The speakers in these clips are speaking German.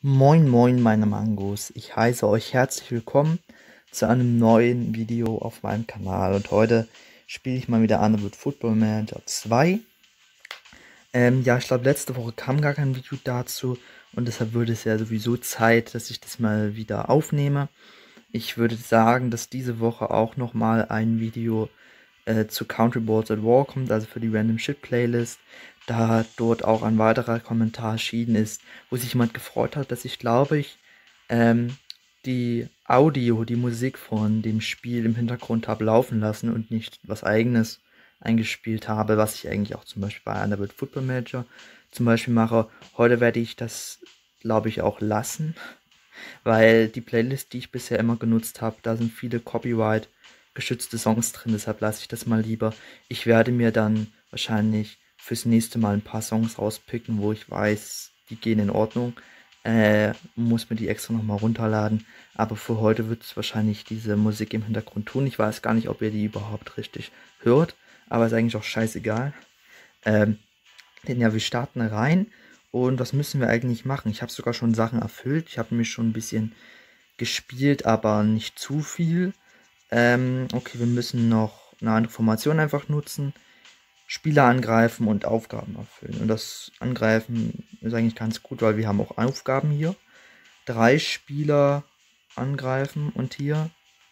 Moin moin meine Mangos, ich heiße euch herzlich willkommen zu einem neuen Video auf meinem Kanal und heute spiele ich mal wieder Underwood Football Manager 2. Ja, ich glaube letzte Woche kam gar kein Video dazu und deshalb würde es ja sowieso Zeit, dass ich das mal wieder aufnehme. Ich würde sagen, dass diese Woche auch nochmal ein Video zu Country Boards at War kommt, also für die Random Shit Playlist, da dort auch ein weiterer Kommentar erschienen ist, wo sich jemand gefreut hat, dass ich glaube ich die die Musik von dem Spiel im Hintergrund habe laufen lassen und nicht was eigenes eingespielt habe, was ich eigentlich auch zum Beispiel bei Underworld Football Manager zum Beispiel mache. Heute werde ich das, glaube ich, auch lassen, weil die Playlist, die ich bisher immer genutzt habe, da sind viele Copyright geschützte Songs drin, deshalb lasse ich das mal lieber. Ich werde mir dann wahrscheinlich fürs nächste Mal ein paar Songs rauspicken, wo ich weiß, die gehen in Ordnung. Muss mir die extra nochmal runterladen. Aber für heute wird es wahrscheinlich diese Musik im Hintergrund tun. Ich weiß gar nicht, ob ihr die überhaupt richtig hört, aber ist eigentlich auch scheißegal. Denn ja, wir starten rein. Und was müssen wir eigentlich machen? Ich habe sogar schon Sachen erfüllt. Ich habe mich schon ein bisschen gespielt, aber nicht zu viel. Okay, wir müssen noch eine andere Formation einfach nutzen. Spieler angreifen und Aufgaben erfüllen. Und das Angreifen ist eigentlich ganz gut, weil wir haben auch Aufgaben hier. 3 Spieler angreifen und hier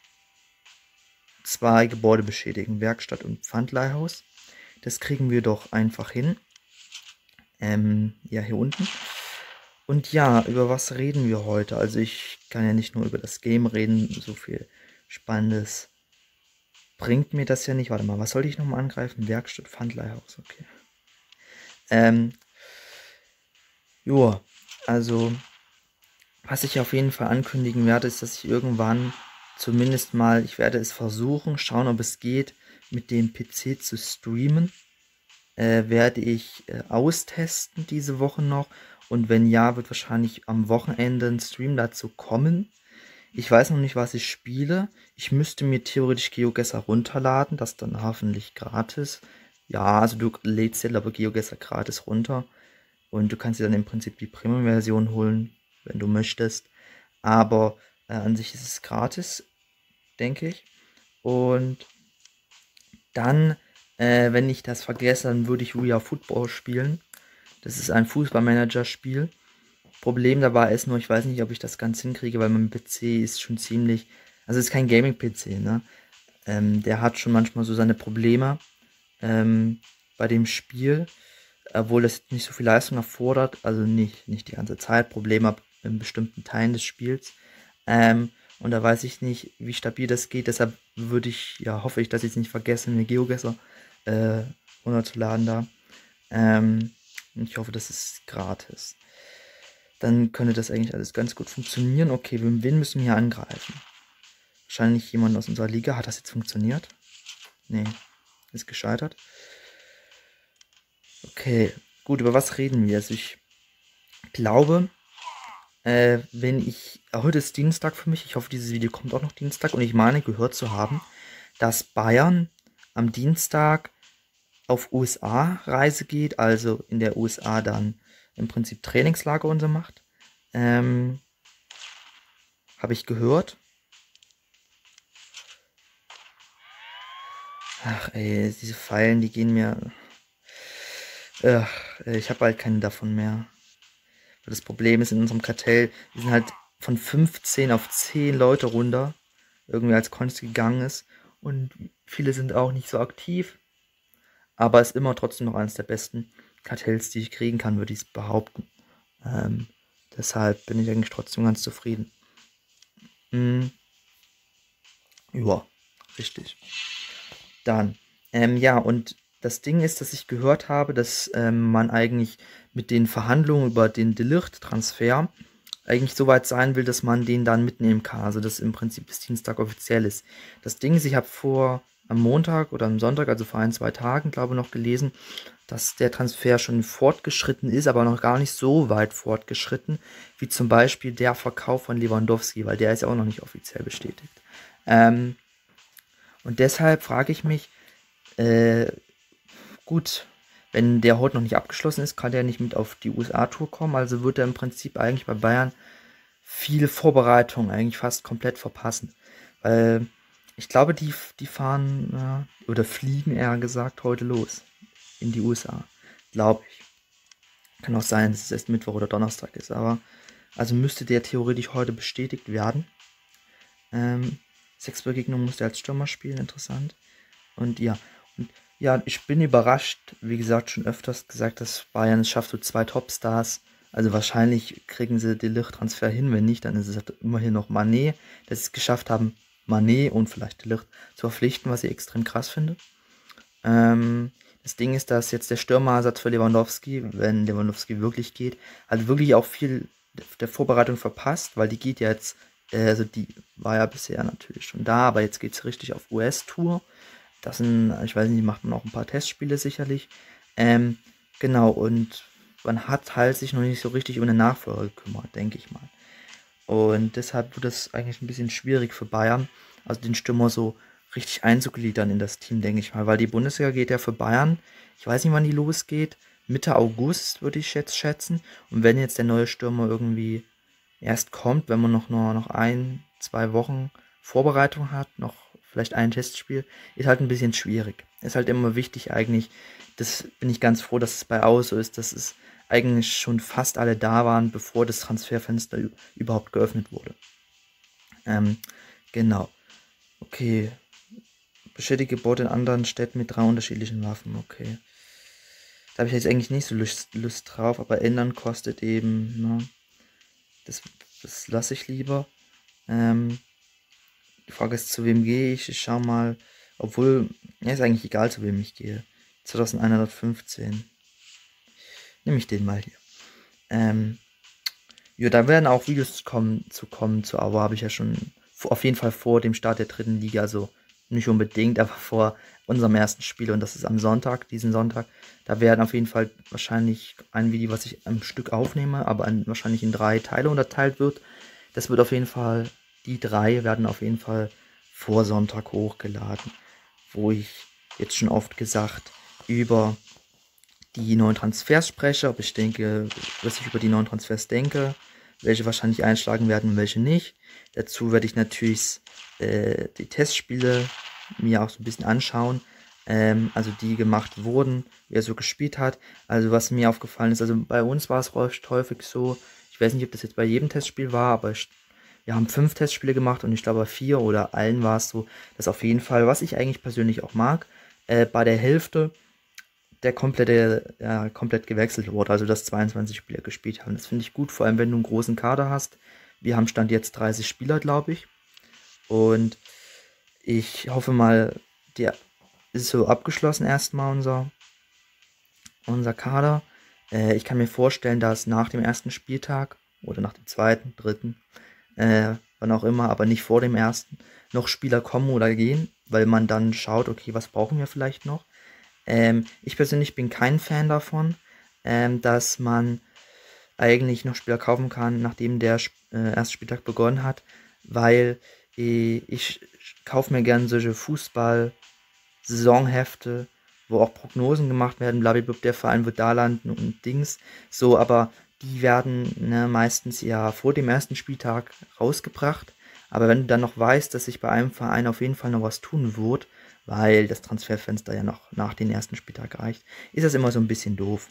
2 Gebäude beschädigen, Werkstatt und Pfandleihhaus. Das kriegen wir doch einfach hin. Ja, hier unten. Und ja, über was reden wir heute? Also ich kann ja nicht nur über das Game reden, so viel Spannendes bringt mir das ja nicht. Warte mal, was sollte ich nochmal angreifen? Werkstatt, Pfandleihhaus, okay. Joa, also was ich auf jeden Fall ankündigen werde, ist, dass ich irgendwann zumindest mal, ich werde es versuchen, schauen, ob es geht, mit dem PC zu streamen. Werde ich austesten diese Woche noch. Und wenn ja, wird wahrscheinlich am Wochenende ein Stream dazu kommen. Ich weiß noch nicht, was ich spiele. Ich müsste mir theoretisch GeoGuessr runterladen, das dann hoffentlich gratis. Ja, also du lädst dir aber GeoGuessr gratis runter. Und du kannst dir dann im Prinzip die Premium-Version holen, wenn du möchtest. Aber an sich ist es gratis, denke ich. Und dann, wenn ich das vergesse, dann würde ich We Are Football spielen. Das ist ein Fußballmanager-Spiel. Problem dabei ist nur, ich weiß nicht, ob ich das ganz hinkriege, weil mein PC ist schon ziemlich, also es ist kein Gaming-PC, ne? Der hat schon manchmal so seine Probleme bei dem Spiel, obwohl es nicht so viel Leistung erfordert, also nicht die ganze Zeit, Probleme in bestimmten Teilen des Spiels. Und da weiß ich nicht, wie stabil das geht, deshalb hoffe ich, dass ich es nicht vergesse, mir GeoGuessr runterzuladen da. Und ich hoffe, das ist gratis. Dann könnte das eigentlich alles ganz gut funktionieren. Okay, wen müssen wir hier angreifen? Wahrscheinlich jemand aus unserer Liga. Hat das jetzt funktioniert? Nee, ist gescheitert. Okay, gut, über was reden wir? Also ich glaube, heute ist Dienstag für mich, ich hoffe, dieses Video kommt auch noch Dienstag und ich meine gehört zu haben, dass Bayern am Dienstag auf USA-Reise geht, also in der USA dann im Prinzip Trainingslager und so macht. Habe ich gehört. Ach ey, diese Pfeilen, die gehen mir... ich habe halt keine davon mehr. Das Problem ist, in unserem Kartell, wir sind halt von 15 auf 10 Leute runter, irgendwie als Konsti gegangen ist. Und viele sind auch nicht so aktiv. Aber ist immer trotzdem noch eines der besten Kartells, die ich kriegen kann, würde ich behaupten. Deshalb bin ich eigentlich trotzdem ganz zufrieden. Ja, richtig. Dann, ja, und das Ding ist, dass ich gehört habe, dass man eigentlich mit den Verhandlungen über den De Ligt-Transfer eigentlich so weit sein will, dass man den dann mitnehmen kann. Also dass im Prinzip bis Dienstag offiziell ist. Das Ding ist, ich habe am Montag oder am Sonntag, also vor 1, 2 Tagen, glaube ich, noch gelesen, dass der Transfer schon fortgeschritten ist, aber noch gar nicht so weit fortgeschritten, wie zum Beispiel der Verkauf von Lewandowski, weil der ist ja auch noch nicht offiziell bestätigt. Und deshalb frage ich mich, gut, wenn der heute noch nicht abgeschlossen ist, kann der nicht mit auf die USA-Tour kommen. Also wird er im Prinzip eigentlich bei Bayern viel Vorbereitung eigentlich fast komplett verpassen. Weil ich glaube, die fahren oder fliegen eher gesagt heute los in die USA. Glaube ich. Kann auch sein, dass es erst Mittwoch oder Donnerstag ist. Aber also müsste der theoretisch heute bestätigt werden. 6 Begegnungen musste er als Stürmer spielen, interessant. Und ja, ich bin überrascht, wie gesagt, schon öfters gesagt, dass Bayern es schafft, so 2 Topstars. Also wahrscheinlich kriegen sie den Ligt-Transfer hin, wenn nicht, dann ist es halt immerhin noch Mané, dass sie es geschafft haben, Mané und vielleicht de Ligt zu verpflichten, was ich extrem krass finde. Das Ding ist, dass jetzt der Stürmerersatz für Lewandowski, wenn Lewandowski wirklich geht, halt wirklich auch viel der Vorbereitung verpasst, weil die geht ja jetzt, also die war ja bisher natürlich schon da, aber jetzt geht es richtig auf US-Tour. Das sind, ich weiß nicht, macht man auch ein paar Testspiele sicherlich. Genau, und man hat halt sich noch nicht so richtig um den Nachfolger gekümmert, denke ich mal. Und deshalb wird es eigentlich ein bisschen schwierig für Bayern, also den Stürmer so richtig einzugliedern in das Team, denke ich mal. Weil die Bundesliga geht ja für Bayern, ich weiß nicht, wann die losgeht, Mitte August würde ich jetzt schätzen. Und wenn jetzt der neue Stürmer irgendwie erst kommt, wenn man noch 1-2 Wochen Vorbereitung hat, noch vielleicht ein Testspiel, ist halt ein bisschen schwierig. Ist halt immer wichtig eigentlich, das bin ich ganz froh, dass es bei AO so ist, dass es eigentlich schon fast alle da waren, bevor das Transferfenster überhaupt geöffnet wurde. Genau. Okay. Beschädige Boote in anderen Städten mit 3 unterschiedlichen Waffen. Okay. Da habe ich jetzt eigentlich nicht so Lust drauf, aber ändern kostet eben, ne? Das lasse ich lieber. Die Frage ist, zu wem gehe ich? Ich schau mal. Obwohl, ja, ist eigentlich egal, zu wem ich gehe. 2115. Nehme ich den mal hier. Ja, da werden auch Videos kommen zu AO, habe ich ja schon auf jeden Fall vor dem Start der 3. Liga, also nicht unbedingt, aber vor unserem ersten Spiel, und das ist am Sonntag, diesen Sonntag. Da werden auf jeden Fall wahrscheinlich ein Video, was ich am Stück aufnehme, aber wahrscheinlich in 3 Teile unterteilt wird. Das wird auf jeden Fall, die 3 werden auf jeden Fall vor Sonntag hochgeladen, wo ich jetzt schon oft gesagt über die neuen Transfers spreche, ob ich denke, was ich über die neuen Transfers denke, welche wahrscheinlich einschlagen werden und welche nicht. Dazu werde ich natürlich die Testspiele mir auch so ein bisschen anschauen, also die gemacht wurden, wer so gespielt hat. Also was mir aufgefallen ist, also bei uns war es häufig so, ich weiß nicht, ob das jetzt bei jedem Testspiel war, aber wir haben 5 Testspiele gemacht und ich glaube bei 4 oder allen war es so, dass auf jeden Fall, was ich eigentlich persönlich auch mag, bei der Hälfte der komplett gewechselt wurde, also dass 22 Spieler gespielt haben. Das finde ich gut, vor allem wenn du einen großen Kader hast. Wir haben Stand jetzt 30 Spieler, glaube ich. Und ich hoffe mal, der ist so abgeschlossen erstmal, unser Kader. Ich kann mir vorstellen, dass nach dem ersten Spieltag oder nach dem zweiten, dritten, wann auch immer, aber nicht vor dem ersten, noch Spieler kommen oder gehen, weil man dann schaut, okay, was brauchen wir vielleicht noch. Ich persönlich bin kein Fan davon, dass man eigentlich noch Spieler kaufen kann, nachdem der erste Spieltag begonnen hat, weil ich kaufe mir gerne solche Fußball-Saisonhefte, wo auch Prognosen gemacht werden, blablabla, der Verein wird da landen und Dings, so, aber die werden meistens ja vor dem ersten Spieltag rausgebracht, aber wenn du dann noch weißt, dass sich bei einem Verein auf jeden Fall noch was tun wird, weil das Transferfenster ja noch nach dem ersten Spieltag reicht, ist das immer so ein bisschen doof.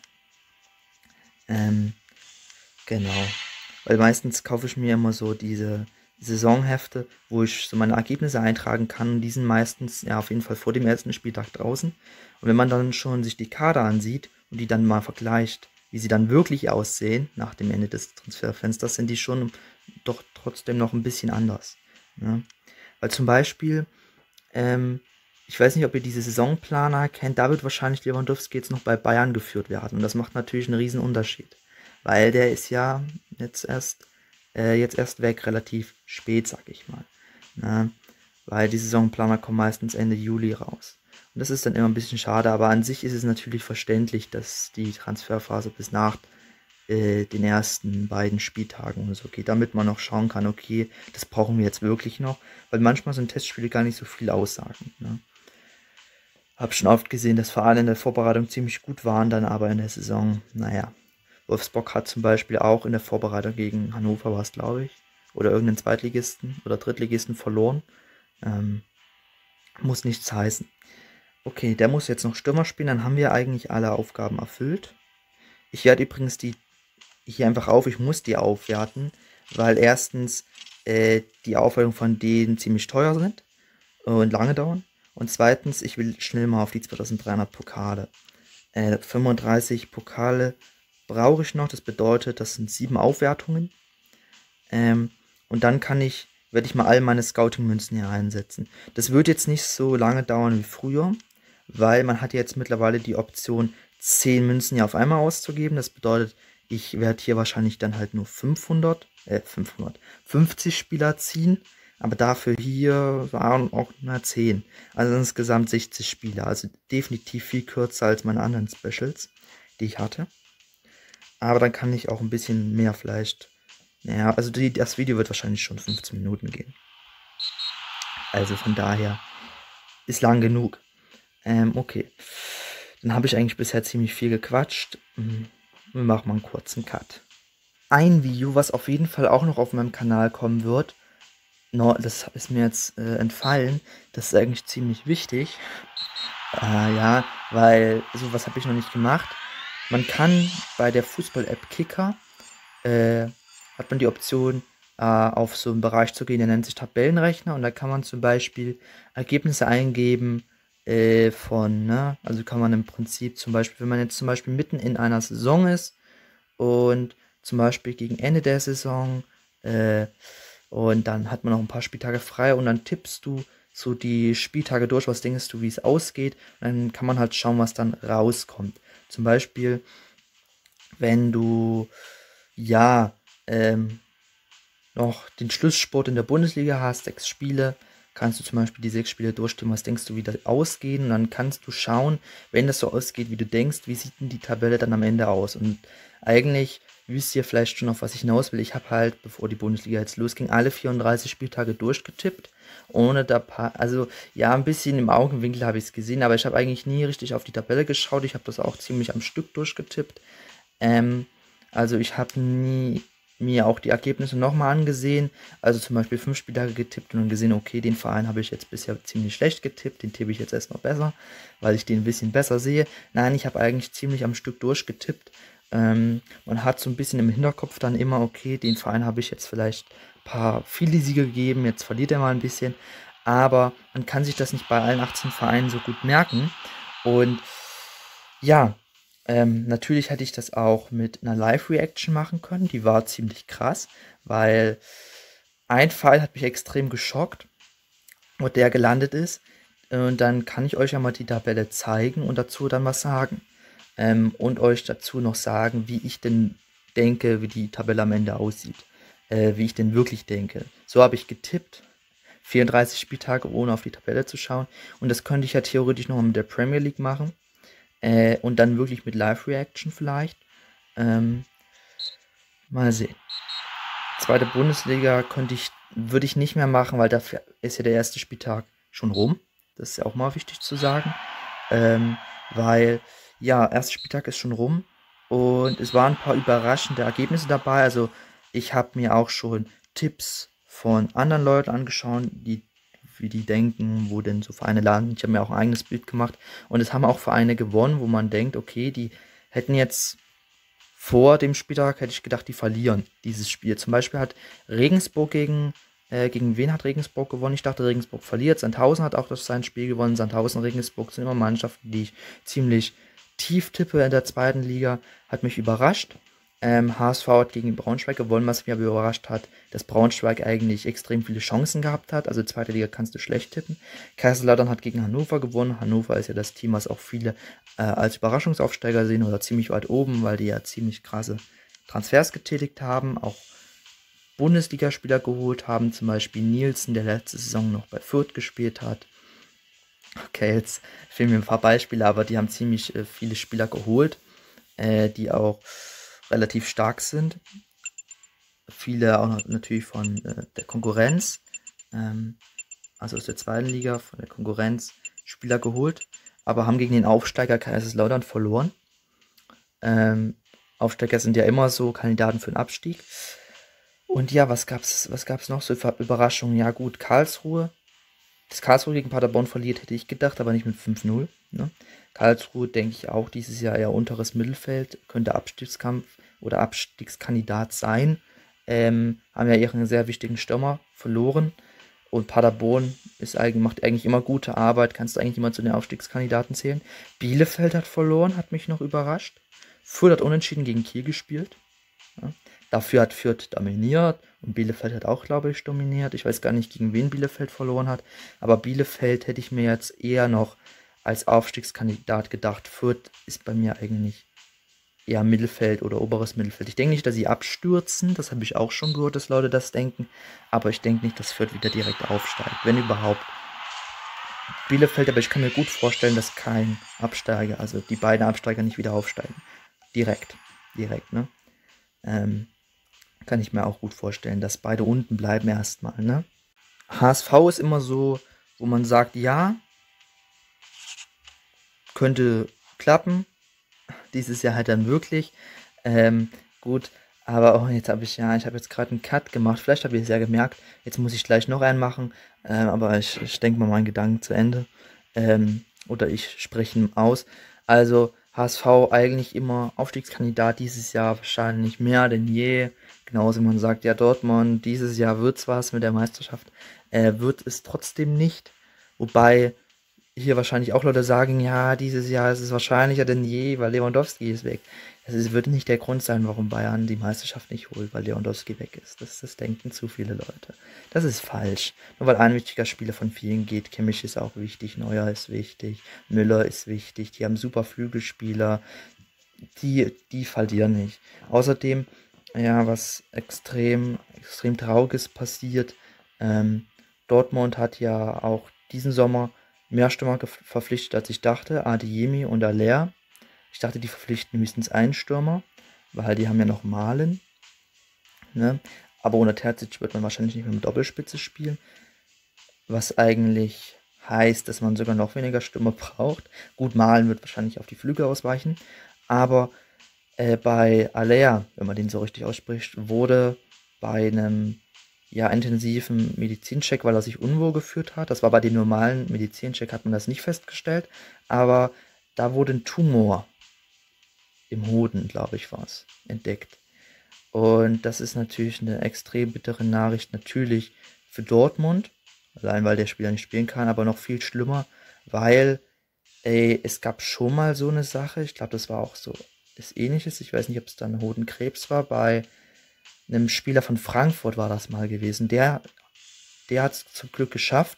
Genau. Weil meistens kaufe ich mir immer so diese Saisonhefte, wo ich so meine Ergebnisse eintragen kann. Und die sind meistens ja auf jeden Fall vor dem ersten Spieltag draußen. Und wenn man dann schon sich die Kader ansieht und die dann mal vergleicht, wie sie dann wirklich aussehen nach dem Ende des Transferfensters, sind die schon doch trotzdem noch ein bisschen anders. Ne? Weil zum Beispiel, ich weiß nicht, ob ihr diese Saisonplaner kennt, da wird wahrscheinlich Lewandowski jetzt noch bei Bayern geführt werden. Und das macht natürlich einen riesen Unterschied. Weil der ist ja jetzt erst weg, relativ spät, sag ich mal. Ne? Weil die Saisonplaner kommen meistens Ende Juli raus. Und das ist dann immer ein bisschen schade, aber an sich ist es natürlich verständlich, dass die Transferphase bis nach den ersten beiden Spieltagen oder so geht, damit man noch schauen kann, okay, das brauchen wir jetzt wirklich noch, weil manchmal sind Testspiele gar nicht so viel aussagen. Ne? Habe schon oft gesehen, dass Vereine in der Vorbereitung ziemlich gut waren, dann aber in der Saison, naja. Wolfsburg hat zum Beispiel auch in der Vorbereitung gegen Hannover, war es glaube ich, oder irgendeinen Zweitligisten oder Drittligisten verloren. Ähm, Muss nichts heißen. Okay, der muss jetzt noch Stürmer spielen, dann haben wir eigentlich alle Aufgaben erfüllt. Ich werde übrigens die hier einfach auf, ich muss die aufwerten, weil erstens die Aufwertung von denen ziemlich teuer sind und lange dauern. Und zweitens, ich will schnell mal auf die 2300 Pokale. 35 Pokale brauche ich noch, das bedeutet, das sind 7 Aufwertungen. Und dann werde ich mal all meine Scouting-Münzen hier einsetzen. Das wird jetzt nicht so lange dauern wie früher, weil man hat jetzt mittlerweile die Option, 10 Münzen hier auf einmal auszugeben. Das bedeutet, ich werde hier wahrscheinlich dann halt nur 550 Spieler ziehen. Aber dafür hier waren auch nur 10. Also insgesamt 60 Spieler. Also definitiv viel kürzer als meine anderen Specials, die ich hatte. Aber dann kann ich auch ein bisschen mehr vielleicht. Naja, also das Video wird wahrscheinlich schon 15 Minuten gehen. Also von daher ist lang genug. Okay. Dann habe ich eigentlich bisher ziemlich viel gequatscht. Wir machen mal einen kurzen Cut. Ein Video, was auf jeden Fall auch noch auf meinem Kanal kommen wird, das ist mir jetzt entfallen, das ist eigentlich ziemlich wichtig. Ja, weil sowas habe ich noch nicht gemacht. Man kann bei der Fußball-App Kicker, hat man die Option, auf so einen Bereich zu gehen, der nennt sich Tabellenrechner, und da kann man zum Beispiel Ergebnisse eingeben also kann man im Prinzip zum Beispiel, wenn man jetzt zum Beispiel mitten in einer Saison ist und zum Beispiel gegen Ende der Saison und dann hat man noch ein paar Spieltage frei und dann tippst du so die Spieltage durch, was denkst du, wie es ausgeht, und dann kann man halt schauen, was dann rauskommt. Zum Beispiel, wenn du noch den Schlussspurt in der Bundesliga hast, 6 Spiele, kannst du zum Beispiel die 6 Spiele durchstimmen, was denkst du, wie das ausgeht, und dann kannst du schauen, wenn das so ausgeht, wie du denkst, wie sieht denn die Tabelle dann am Ende aus. Und eigentlich wisst ihr vielleicht schon, auf was ich hinaus will. Ich habe halt, bevor die Bundesliga jetzt losging, alle 34 Spieltage durchgetippt, ohne ein bisschen im Augenwinkel habe ich es gesehen, aber ich habe eigentlich nie richtig auf die Tabelle geschaut. Ich habe das auch ziemlich am Stück durchgetippt. Also ich habe nie mir auch die Ergebnisse nochmal angesehen, also zum Beispiel 5 Spieltage getippt und dann gesehen, okay, den Verein habe ich jetzt bisher ziemlich schlecht getippt, den tippe ich jetzt erstmal besser, weil ich den ein bisschen besser sehe. Nein, ich habe eigentlich ziemlich am Stück durchgetippt. Man hat so ein bisschen im Hinterkopf dann immer, okay, den Verein habe ich jetzt vielleicht viele Siege gegeben, jetzt verliert er mal ein bisschen, aber man kann sich das nicht bei allen 18 Vereinen so gut merken. Und ja, natürlich hätte ich das auch mit einer Live-Reaction machen können. Die war ziemlich krass, weil ein Fall hat mich extrem geschockt, wo der gelandet ist. Und dann kann ich euch ja mal die Tabelle zeigen und dazu dann was sagen. Und euch dazu noch sagen, wie ich denn denke, wie die Tabelle am Ende aussieht. Wie ich denn wirklich denke. So habe ich getippt. 34 Spieltage, ohne auf die Tabelle zu schauen. Und das könnte ich ja theoretisch noch mit der Premier League machen. Und dann wirklich mit Live-Reaction vielleicht. Mal sehen. Zweite Bundesliga würde ich nicht mehr machen, weil dafür ist ja der erste Spieltag schon rum. Das ist ja auch mal wichtig zu sagen. Weil, ja, erster Spieltag ist schon rum. Und es waren ein paar überraschende Ergebnisse dabei. Also ich habe mir auch schon Tipps von anderen Leuten angeschaut, wie die denken, wo denn so Vereine landen. Ich habe mir auch ein eigenes Bild gemacht. Und es haben auch Vereine gewonnen, wo man denkt, okay, die hätten jetzt vor dem Spieltag, hätte ich gedacht, die verlieren dieses Spiel. Zum Beispiel hat Regensburg gegen wen hat Regensburg gewonnen? Ich dachte, Regensburg verliert. Sandhausen hat auch das sein Spiel gewonnen. Sandhausen und Regensburg sind immer Mannschaften, die ich ziemlich tief tippe in der zweiten Liga. Hat mich überrascht. HSV hat gegen Braunschweig gewonnen, was mich aber überrascht hat, dass Braunschweig eigentlich extrem viele Chancen gehabt hat. Also zweite Liga kannst du schlecht tippen. Kaiserslautern hat gegen Hannover gewonnen. Hannover ist ja das Team, was auch viele als Überraschungsaufsteiger sehen oder ziemlich weit oben, weil die ja ziemlich krasse Transfers getätigt haben. Auch Bundesligaspieler geholt haben, zum Beispiel Nielsen, der letzte Saison noch bei Fürth gespielt hat. Okay, jetzt fehlen mir ein paar Beispiele, aber die haben ziemlich viele Spieler geholt, die auch relativ stark sind. Viele auch noch natürlich von der Konkurrenz, also aus der zweiten Liga, von der Konkurrenz Spieler geholt. aber haben gegen den Aufsteiger Kaiserslautern verloren. Aufsteiger sind ja immer so Kandidaten für den Abstieg. Und ja, was gab's noch so für Überraschungen? Ja gut, Karlsruhe. Dass Karlsruhe gegen Paderborn verliert, hätte ich gedacht, aber nicht mit 5-0. Ne? Karlsruhe, denke ich auch, dieses Jahr eher unteres Mittelfeld, könnte Abstiegskampf oder Abstiegskandidat sein. Haben ja ihren sehr wichtigen Stürmer verloren. Und Paderborn macht eigentlich immer gute Arbeit, kannst du eigentlich immer zu den Aufstiegskandidaten zählen. Bielefeld hat verloren, hat mich noch überrascht. Fürth hat unentschieden gegen Kiel gespielt. Ja. Dafür hat Fürth dominiert und Bielefeld hat auch, glaube ich, dominiert. Ich weiß gar nicht, gegen wen Bielefeld verloren hat, aber Bielefeld hätte ich mir jetzt eher noch als Aufstiegskandidat gedacht. Fürth ist bei mir eigentlich eher Mittelfeld oder oberes Mittelfeld. Ich denke nicht, dass sie abstürzen, das habe ich auch schon gehört, dass Leute das denken, aber ich denke nicht, dass Fürth wieder direkt aufsteigt, wenn überhaupt. Bielefeld, aber ich kann mir gut vorstellen, dass kein Absteiger, also die beiden Absteiger nicht wieder aufsteigen. Direkt, ne? Kann ich mir auch gut vorstellen, dass beide unten bleiben erstmal, ne? HSV ist immer so, wo man sagt, ja, könnte klappen. Dieses Jahr halt dann wirklich. Gut, aber jetzt habe ich jetzt gerade einen Cut gemacht. Vielleicht habt ihr es ja gemerkt. Jetzt muss ich gleich noch einen machen. Aber ich denke mal meinen Gedanken zu Ende. Oder ich spreche ihn aus. Also HSV eigentlich immer Aufstiegskandidat dieses Jahr wahrscheinlich mehr denn je. Genauso wie man sagt, ja Dortmund, dieses Jahr wird's was mit der Meisterschaft. Wird es trotzdem nicht. Wobei hier wahrscheinlich auch Leute sagen, ja, dieses Jahr ist es wahrscheinlicher denn je, weil Lewandowski ist weg. Wird nicht der Grund sein, warum Bayern die Meisterschaft nicht holt, weil Lewandowski weg ist. Das denken zu viele Leute. Das ist falsch. Nur weil ein wichtiger Spieler von vielen geht, Kimmich ist auch wichtig, Neuer ist wichtig, Müller ist wichtig, die haben super Flügelspieler, die verlieren nicht. Außerdem, ja, was extrem Trauriges passiert, Dortmund hat ja auch diesen Sommer mehr Stürmer verpflichtet, als ich dachte. Adeyemi und Aller. Ich dachte, die verpflichten höchstens einen Stürmer, weil die haben ja noch Malen. Ne? Aber ohne Terzic wird man wahrscheinlich nicht mehr mit Doppelspitze spielen. Was eigentlich heißt, dass man sogar noch weniger Stürmer braucht. Gut, Malen wird wahrscheinlich auf die Flügel ausweichen. Aber bei Aller, wenn man den so richtig ausspricht, wurde bei einem intensiven Medizincheck, weil er sich unwohl gefühlt hat. Das war bei dem normalen Medizincheck, hat man das nicht festgestellt. Aber da wurde ein Tumor im Hoden, glaube ich, war es, entdeckt. Und das ist natürlich eine extrem bittere Nachricht, natürlich für Dortmund, allein weil der Spieler nicht spielen kann, aber noch viel schlimmer, weil es gab schon mal so eine Sache, ich glaube, das war auch so das Ähnliches, ich weiß nicht, ob es dann Hodenkrebs war, bei einem Spieler von Frankfurt war das mal gewesen. Der hat es zum Glück geschafft.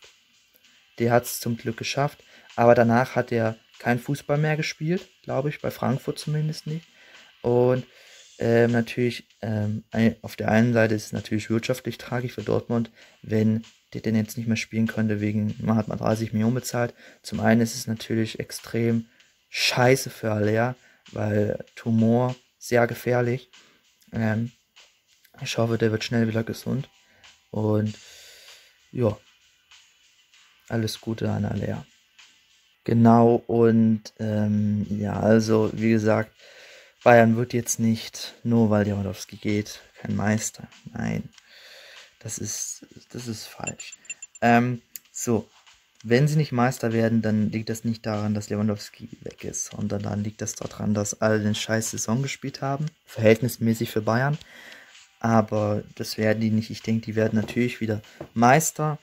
Aber danach hat er kein Fußball mehr gespielt, glaube ich, bei Frankfurt zumindest nicht. Und natürlich, auf der einen Seite ist es natürlich wirtschaftlich tragisch für Dortmund, wenn der denn jetzt nicht mehr spielen könnte, man hat mal 30 Millionen bezahlt. Zum einen ist es natürlich extrem scheiße für Aller, weil Tumor sehr gefährlich. Ich hoffe, der wird schnell wieder gesund. Und ja, alles Gute an Aller. Genau, und also wie gesagt, Bayern wird jetzt nicht, nur weil Lewandowski geht, kein Meister. Nein, das ist falsch. So, wenn sie nicht Meister werden, dann liegt das nicht daran, dass Lewandowski weg ist, sondern dann liegt das daran, dass alle eine scheiß Saison gespielt haben. Verhältnismäßig für Bayern. Aber das werden die nicht. Ich denke, die werden natürlich wieder Meister.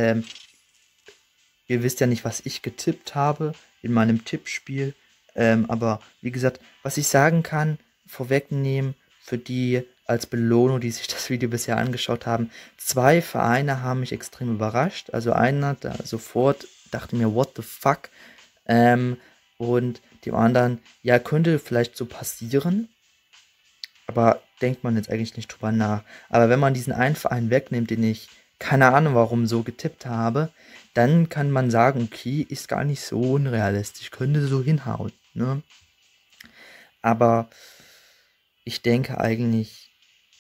Ihr wisst ja nicht, was ich getippt habe in meinem Tippspiel. Aber wie gesagt, was ich sagen kann, vorwegnehmen für die als Belohnung, die sich das Video bisher angeschaut haben. 2 Vereine haben mich extrem überrascht. Also einer da sofort dachte mir, what the fuck? Und dem anderen, ja, könnte vielleicht so passieren. Aber denkt man jetzt eigentlich nicht drüber nach. Aber wenn man diesen einen Verein wegnimmt, den ich keine Ahnung warum so getippt habe, dann kann man sagen, okay, ist gar nicht so unrealistisch, könnte so hinhauen. Ne? Aber ich denke eigentlich,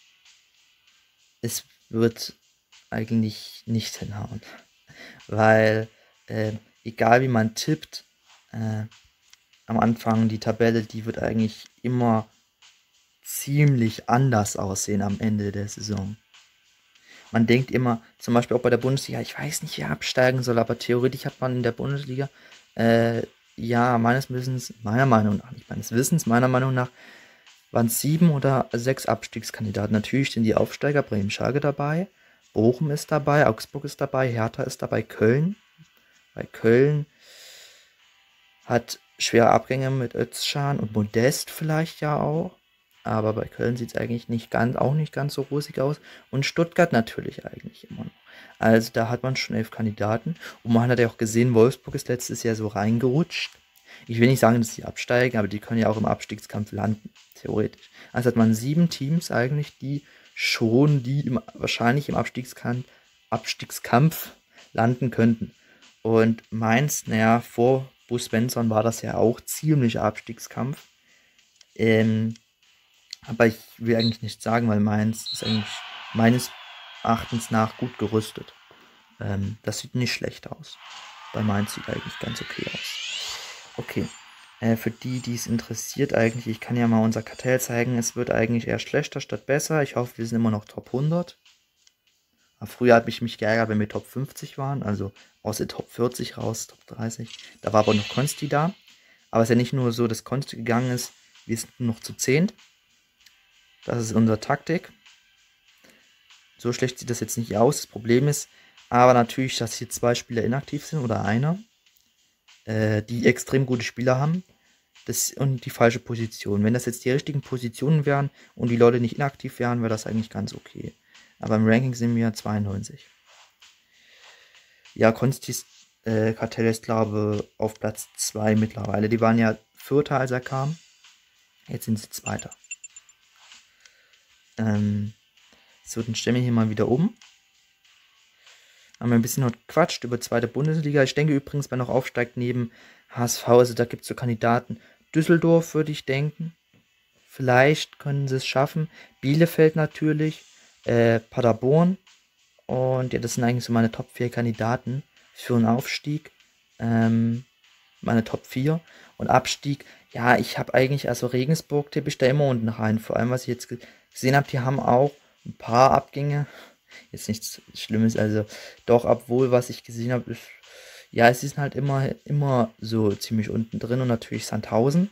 es wird eigentlich nicht hinhauen. Weil, egal wie man tippt, am Anfang, die Tabelle, die wird eigentlich immer ziemlich anders aussehen am Ende der Saison. Man denkt immer, zum Beispiel auch bei der Bundesliga, ich weiß nicht, wer absteigen soll, aber theoretisch hat man in der Bundesliga, ja, meines Wissens, meiner Meinung nach, nicht meines Wissens, meiner Meinung nach, waren es 7 oder 6 Abstiegskandidaten. Natürlich sind die Aufsteiger Bremen, Schalke dabei, Bochum ist dabei, Augsburg ist dabei, Hertha ist dabei, Köln. Bei Köln hat schwere Abgänge mit Özcan und Modest vielleicht ja auch. Aber bei Köln sieht es eigentlich auch nicht ganz so rosig aus. Und Stuttgart natürlich eigentlich immer noch. Also da hat man schon 11 Kandidaten. Und man hat ja auch gesehen, Wolfsburg ist letztes Jahr so reingerutscht. Ich will nicht sagen, dass sie absteigen, aber die können ja auch im Abstiegskampf landen, theoretisch. Also hat man 7 Teams eigentlich, die wahrscheinlich im Abstiegskampf landen könnten. Und Mainz, naja, vor Bo Svensson war das ja auch ziemlich Abstiegskampf. Aber ich will eigentlich nicht sagen, weil Mainz ist eigentlich meines Erachtens nach gut gerüstet. Das sieht nicht schlecht aus. Bei Mainz sieht eigentlich ganz okay aus. Okay, für die es interessiert eigentlich, ich kann ja mal unser Kartell zeigen. Es wird eigentlich eher schlechter statt besser. Ich hoffe, wir sind immer noch Top 100. Aber früher habe ich mich geärgert, wenn wir Top 50 waren, also aus der Top 40 raus, Top 30. Da war aber noch Konsti da. Aber es ist ja nicht nur so, dass Konsti gegangen ist, wir sind nur noch zu 10. Das ist unsere Taktik. So schlecht sieht das jetzt nicht aus. Das Problem ist aber natürlich, dass hier 2 Spieler inaktiv sind oder einer, die extrem gute Spieler haben und die falsche Position. Wenn das jetzt die richtigen Positionen wären und die Leute nicht inaktiv wären, wäre das eigentlich ganz okay. Aber im Ranking sind wir 92. Ja, Konstis Kartell ist, glaube ich, auf Platz 2 mittlerweile. Die waren ja Vierter, als er kam. Jetzt sind sie Zweiter. So, dann stellen wir hier mal wieder um. Haben wir ein bisschen noch gequatscht über zweite Bundesliga. Ich denke übrigens, wenn noch aufsteigt neben HSV, also da gibt es so Kandidaten. Düsseldorf würde ich denken. Vielleicht können sie es schaffen. Bielefeld natürlich. Paderborn. Und ja, das sind eigentlich so meine Top 4 Kandidaten für einen Aufstieg. Meine Top 4. Und Abstieg, ja, ich habe eigentlich, also Regensburg tippe ich da immer unten rein. Vor allem, was ich jetzt gesehen habe, die haben auch ein paar Abgänge. Jetzt nichts Schlimmes, also doch, obwohl, was ich gesehen habe, ist, ja, es ist halt immer so ziemlich unten drin und natürlich Sandhausen.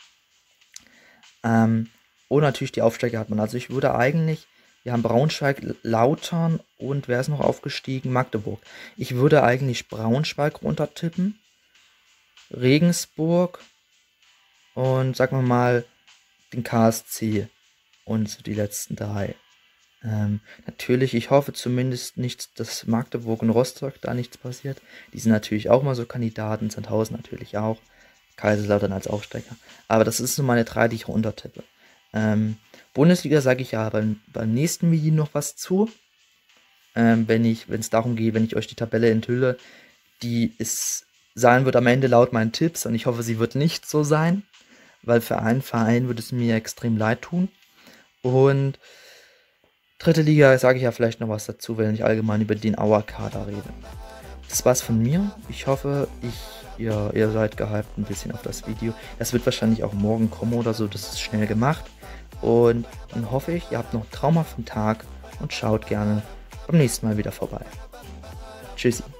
Und natürlich die Aufsteiger hat man. Also ich würde eigentlich, wir haben Braunschweig, Lautern und wer ist noch aufgestiegen? Magdeburg. Ich würde eigentlich Braunschweig runtertippen, Regensburg und sagen wir mal den KSC und so die letzten 3. Natürlich, ich hoffe zumindest nicht, dass Magdeburg und Rostock da nichts passiert. Die sind natürlich auch mal so Kandidaten, Sandhausen natürlich auch, Kaiserslautern als Aufsteiger. Aber das ist so meine 3, die ich runtertippe. Bundesliga sage ich ja beim nächsten Video noch was zu. Wenn es darum geht, wenn ich euch die Tabelle enthülle, die sein wird am Ende laut meinen Tipps und ich hoffe, sie wird nicht so sein, weil für einen Verein würde es mir extrem leid tun. Und dritte Liga sage ich ja vielleicht noch was dazu, wenn ich allgemein über den Auer-Kader rede. Das war's von mir. Ich hoffe, ihr seid gehypt ein bisschen auf das Video. Das wird wahrscheinlich auch morgen kommen oder so, das ist schnell gemacht. Und dann hoffe ich, ihr habt noch einen traumhaften Tag und schaut gerne beim nächsten Mal wieder vorbei. Tschüssi.